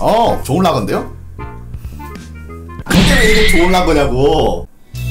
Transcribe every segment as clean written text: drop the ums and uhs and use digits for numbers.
좋은 라거인데요? 근데 왜 이게 좋은 라거냐고.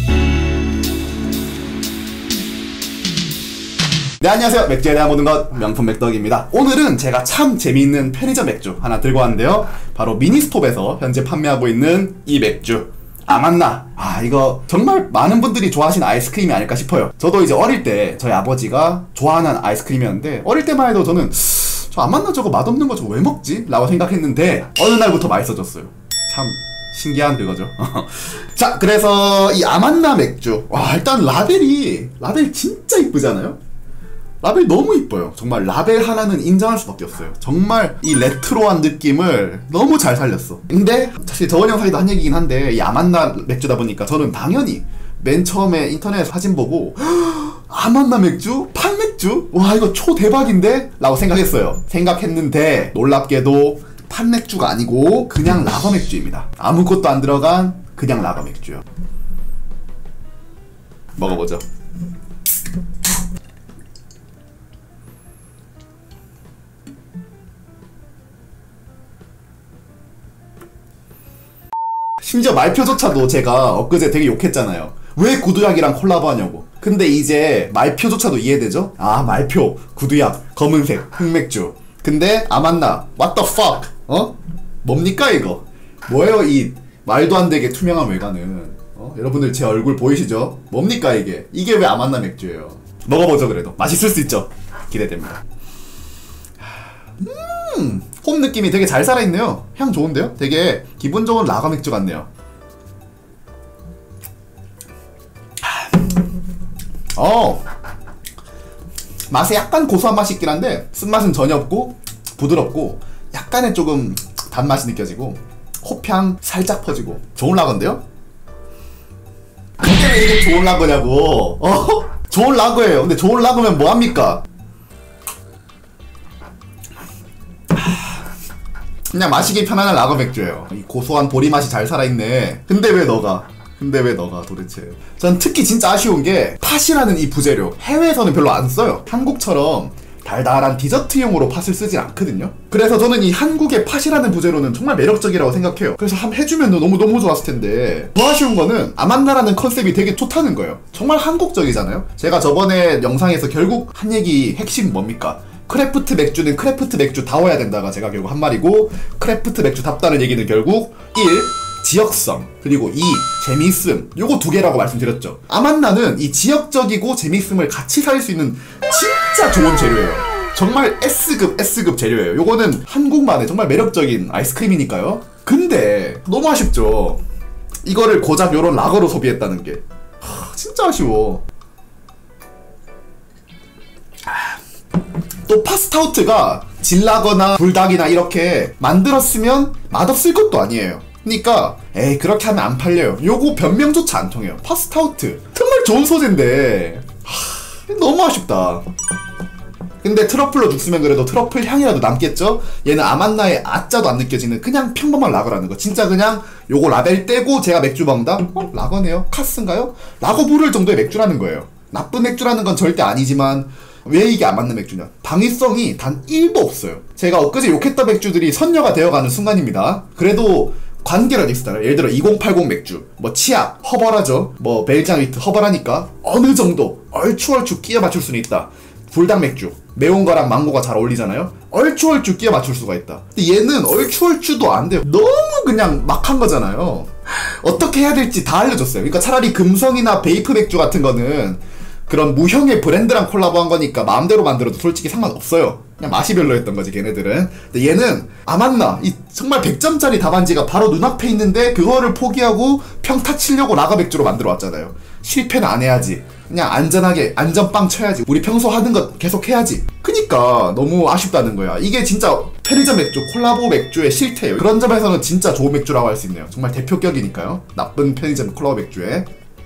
네, 안녕하세요. 맥주에 대한 모든 것 명품 맥덕입니다. 오늘은 제가 참 재미있는 편의점 맥주 하나 들고 왔는데요, 바로 미니스톱에서 현재 판매하고 있는 이 맥주 아만나. 이거 정말 많은 분들이 좋아하시는 아이스크림이 아닐까 싶어요. 저도 이제 어릴 때 저희 아버지가 좋아하는 아이스크림이었는데, 어릴 때만 해도 저는 저 아만나 저거 맛없는 거 저거 왜 먹지? 라고 생각했는데 어느 날부터 맛있어졌어요. 참 신기한 그거죠. 자, 그래서 이 아만나 맥주, 일단 라벨 진짜 이쁘잖아요? 라벨 너무 이뻐요. 정말 라벨 하나는 인정할 수밖에 없어요. 정말 이 레트로한 느낌을 너무 잘 살렸어. 근데 사실 저번 영상에도 한 얘기긴 한데, 이 아만나 맥주다 보니까 저는 당연히 맨 처음에 인터넷 사진 보고 아만나 맥주? 판맥주? 와, 이거 초대박인데? 라고 생각했는데 놀랍게도 판맥주가 아니고 그냥 라거 맥주입니다. 아무것도 안 들어간 그냥 라거 맥주요. 먹어보죠. 심지어 말표조차도 제가 엊그제 되게 욕했잖아요. 왜 구두약이랑 콜라보 하냐고. 근데 이제 말표조차도 이해되죠? 말표, 구두약, 검은색, 흑맥주. 근데 아만나, what the fuck? 뭡니까 이거? 뭐예요 이 말도 안 되게 투명한 외관은? 여러분들 제 얼굴 보이시죠? 뭡니까 이게? 이게 왜 아만나 맥주예요? 먹어보죠. 그래도 맛있을 수 있죠? 기대됩니다. 홈 느낌이 되게 잘 살아있네요. 향 좋은데요? 되게 기분 좋은 라거 맥주 같네요. 맛에 약간 고소한 맛이 있긴 한데 쓴맛은 전혀 없고 부드럽고 약간의 조금 단맛이 느껴지고 호평 살짝 퍼지고 좋은 라거인데요? 근데 왜 이게 좋은 라거냐고. 좋은 라거예요. 근데 좋은 라거면 뭐합니까? 그냥 마시기 편안한 라거 맥주예요. 이 고소한 보리 맛이 잘 살아있네. 근데 왜 너가 도대체. 전 특히 진짜 아쉬운 게 팥이라는 이 부재료 해외에서는 별로 안 써요. 한국처럼 달달한 디저트용으로 팥을 쓰진 않거든요. 그래서 저는 이 한국의 팥이라는 부재료는 정말 매력적이라고 생각해요. 그래서 한번 해주면 너무 좋았을 텐데, 더 아쉬운 거는 아만나라는 컨셉이 되게 좋다는 거예요. 정말 한국적이잖아요. 제가 저번에 영상에서 결국 한 얘기 핵심 뭡니까? 크래프트 맥주는 크래프트 맥주다워야 된다가 제가 결국 한 말이고, 크래프트 맥주답다는 얘기는 결국 1. 지역성, 그리고 2. 재미있음, 요거 두 개라고 말씀드렸죠. 아만나는 이 지역적이고 재미있음을 같이 살 수 있는 진짜 좋은 재료예요. 정말 S급 재료예요. 요거는 한국만의 정말 매력적인 아이스크림이니까요. 근데 너무 아쉽죠. 이거를 고작 요런 라거로 소비했다는 게 진짜 아쉬워. 또 파스타우트가 진라거나 불닭이나 이렇게 만들었으면 맛없을 것도 아니에요. 그니까 그렇게 하면 안 팔려요. 요거 변명조차 안 통해요. 파스타우트 정말 좋은 소재인데 너무 아쉽다. 근데 트러플로 죽쓰면 그래도 트러플 향이라도 남겠죠? 얘는 아만나의 아짜도 안 느껴지는 그냥 평범한 라거라는 거. 진짜 그냥 요거 라벨 떼고 제가 맥주 먹는다? 라거네요? 카스인가요? 라고 부를 정도의 맥주라는 거예요. 나쁜 맥주라는 건 절대 아니지만 왜 이게 안 맞는 맥주냐? 당위성이 단 1도 없어요. 제가 엊그제 욕했던 맥주들이 선녀가 되어가는 순간입니다. 그래도 관계라도 있었잖아요. 예를 들어 2080 맥주, 치약, 허벌하죠. 벨장위트 허벌하니까 어느 정도 얼추 끼워 맞출 수는 있다. 불닭 맥주, 매운 거랑 망고가 잘 어울리잖아요. 얼추 끼워 맞출 수가 있다. 근데 얘는 얼추도 안 돼요. 너무 그냥 막 한 거잖아요. 어떻게 해야 될지 다 알려줬어요. 그러니까 차라리 금성이나 베이프 맥주 같은 거는 그런 무형의 브랜드랑 콜라보한 거니까 마음대로 만들어도 솔직히 상관없어요. 그냥 맛이 별로였던 거지 걔네들은. 근데 얘는 아만나 이 정말 100점짜리 답안지가 바로 눈앞에 있는데 그거를 포기하고 평타 치려고 라거 맥주로 만들어 왔잖아요. 실패는 안 해야지. 그냥 안전하게 안전빵 쳐야지. 우리 평소 하던 것 계속 해야지. 그니까 너무 아쉽다는 거야. 이게 진짜 편의점 맥주, 콜라보 맥주의 실태예요. 그런 점에서는 진짜 좋은 맥주라고 할 수 있네요. 정말 대표격이니까요. 나쁜 편의점 콜라보 맥주에.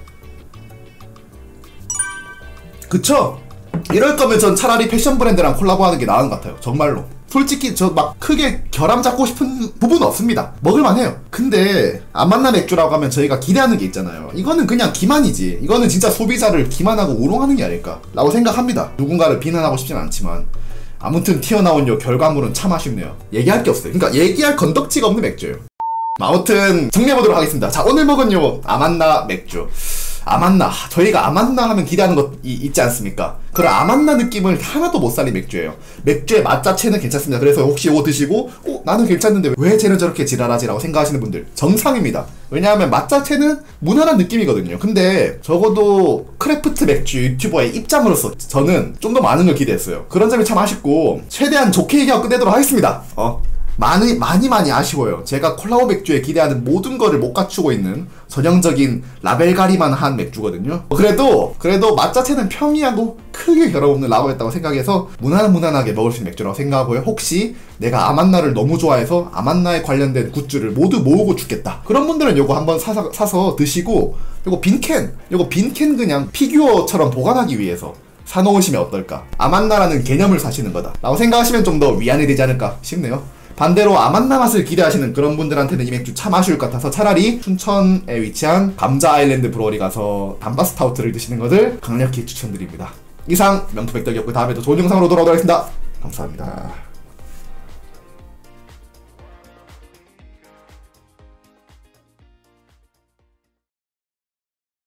그쵸? 이럴 거면 전 차라리 패션 브랜드랑 콜라보하는 게 나은 것 같아요. 정말로. 솔직히 저 막 크게 결함 잡고 싶은 부분은 없습니다. 먹을만 해요. 근데 아만나 맥주라고 하면 저희가 기대하는 게 있잖아요. 이거는 그냥 기만이지. 이거는 진짜 소비자를 기만하고 우롱하는 게 아닐까 라고 생각합니다. 누군가를 비난하고 싶진 않지만 아무튼 튀어나온 요 결과물은 참 아쉽네요. 얘기할 게 없어요. 그러니까 얘기할 건덕지가 없는 맥주예요. 아무튼 정리해보도록 하겠습니다. 자, 오늘 먹은 요 아만나 맥주. 아만나, 저희가 아만나 하면 기대하는 것 있지 않습니까? 그런 아만나 느낌을 하나도 못 살린 맥주예요. 맥주의 맛 자체는 괜찮습니다. 그래서 혹시 이거 드시고 나는 괜찮은데 왜 쟤는 저렇게 지랄하지? 라고 생각하시는 분들 정상입니다. 왜냐하면 맛 자체는 무난한 느낌이거든요. 근데 적어도 크래프트 맥주 유튜버의 입장으로서 저는 좀 더 많은 걸 기대했어요. 그런 점이 참 아쉽고 최대한 좋게 얘기하고 끝내도록 하겠습니다. 많이 아쉬워요. 제가 콜라보 맥주에 기대하는 모든 거를 못 갖추고 있는 전형적인 라벨가리만 한 맥주거든요. 그래도 맛 자체는 평이하고 크게 결함 없는 라거였다고 생각해서 무난하게 먹을 수 있는 맥주라고 생각하고요. 혹시 내가 아만나를 너무 좋아해서 아만나에 관련된 굿즈를 모두 모으고 죽겠다, 그런 분들은 요거 한번 사서 드시고, 요거 빈캔 그냥 피규어처럼 보관하기 위해서 사놓으시면 어떨까. 아만나라는 개념을 사시는 거다 라고 생각하시면 좀 더 위안이 되지 않을까 싶네요. 반대로 아만나 맛을 기대하시는 그런 분들한테는 이 맥주 참 아쉬울 것 같아서 차라리 춘천에 위치한 감자 아일랜드 브루어리 가서 단바 스타우트를 드시는 것을 강력히 추천드립니다. 이상 명품 백덕이었고 다음에도 좋은 영상으로 돌아오도록 하겠습니다. 감사합니다.